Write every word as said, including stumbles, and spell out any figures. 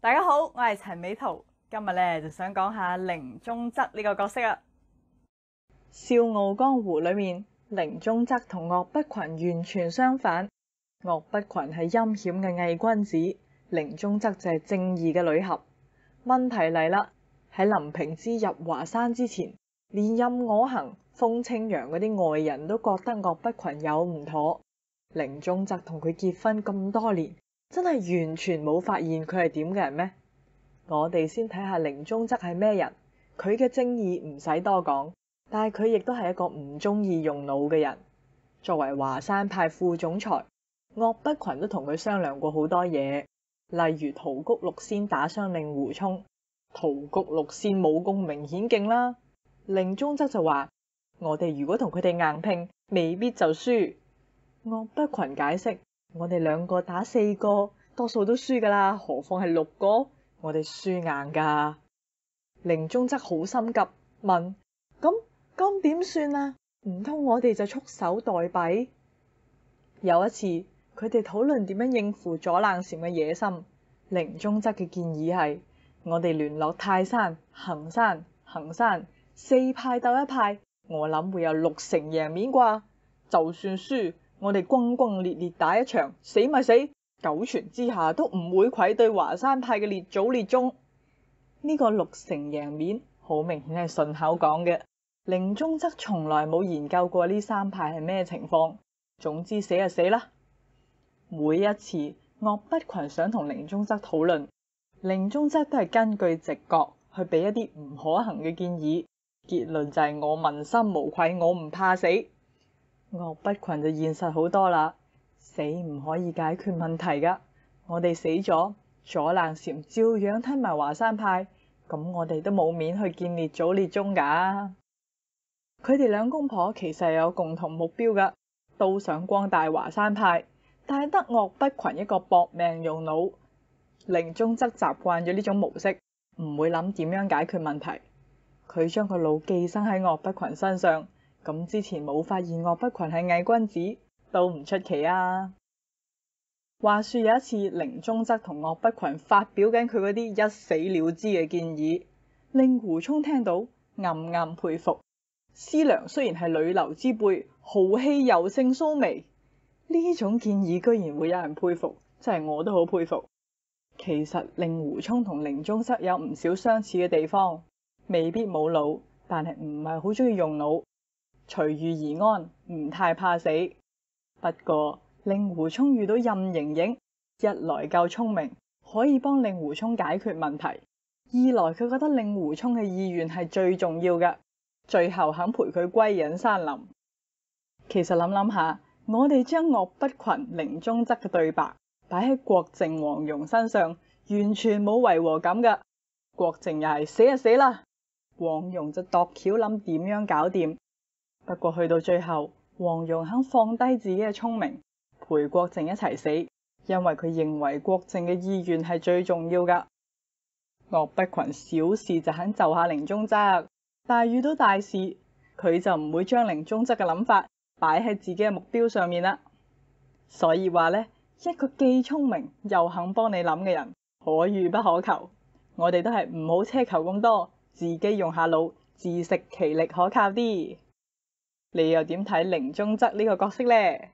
大家好，我係陳美圖，今日咧就想講下寧宗則呢個角色啊。笑傲江湖裏面，寧宗則同岳不群完全相反。岳不群係陰險嘅偽君子，寧宗則就係正義嘅女俠。問題嚟啦，喺林平之入華山之前，連任我行、風清揚嗰啲外人都覺得岳不群有唔妥。寧宗則同佢結婚咁多年，真係完全冇發現佢係點嘅人咩？我哋先睇下寧宗則係咩人。佢嘅正義唔使多講，但係佢亦都係一個唔中意用腦嘅人。作為華山派副總裁，岳不群都同佢商量過好多嘢，例如桃谷六仙打傷令狐沖，桃谷六仙武功明顯勁啦。寧宗則就話：我哋如果同佢哋硬拼，未必就輸。岳不群解釋：我哋兩個打四個，多數都輸噶啦，何況係六個，我哋輸硬噶。寧宗則好心急，問：咁咁點算啊？唔通我哋就束手待斃？有一次，佢哋討論點樣應付左冷禪嘅野心。寧宗則嘅建議係：我哋聯絡泰山、衡山、衡山四派鬥一派，我諗會有六成贏面啩。就算輸，我哋轟轟烈烈打一場，死咪死，九泉之下都唔會愧對華山派嘅列祖列宗。呢個六成贏面好明顯係順口講嘅。寧宗則從來冇研究過呢三派係咩情況，總之死就死啦。每一次岳不群想同寧宗則討論，寧宗則都係根據直覺去俾一啲唔可行嘅建議，結論就係我問心無愧，我唔怕死。岳不群就現實好多啦，死唔可以解決問題噶，我哋死咗，左冷禪照樣吞埋華山派，咁我哋都冇面去見列祖列宗噶。佢哋兩公婆其實有共同目標噶，都想光大華山派，但係得岳不群一個搏命用腦。寧宗則習慣咗呢種模式，唔會諗點樣解決問題，佢將個腦寄生喺岳不群身上，咁之前冇發現岳不群係偽君子都唔出奇啊。話說有一次，寧宗則同岳不群發表緊佢嗰啲一死了之嘅建議，令狐沖聽到暗暗佩服。師娘雖然係女流之輩，豪氣尤勝蘇眉，呢種建議居然會有人佩服，真係我都好佩服。其實令狐沖同寧宗則有唔少相似嘅地方，未必冇腦，但係唔係好中意用腦，隨遇而安，唔太怕死。不過令狐沖遇到任盈盈，一來夠聰明，可以幫令狐沖解決問題；二來佢覺得令狐沖嘅意願係最重要嘅，最後肯陪佢歸隱山林。其實諗諗下，我哋將岳不群、寧宗則嘅對白擺喺郭靖、黃蓉身上，完全冇違和感噶。郭靖又係死就死啦，黃蓉就度橋諗點樣搞掂。不過去到最後，黃蓉肯放低自己嘅聰明，陪郭靖一齊死，因為佢認為郭靖嘅意願係最重要噶。岳不群小事就肯就下寧宗則，但係遇到大事，佢就唔會將寧宗則嘅諗法擺喺自己嘅目標上面啦。所以話呢，一個既聰明又肯幫你諗嘅人，可遇不可求。我哋都係唔好奢求咁多，自己用下腦，自食其力可靠啲。你又點睇寧宗則呢個角色呢？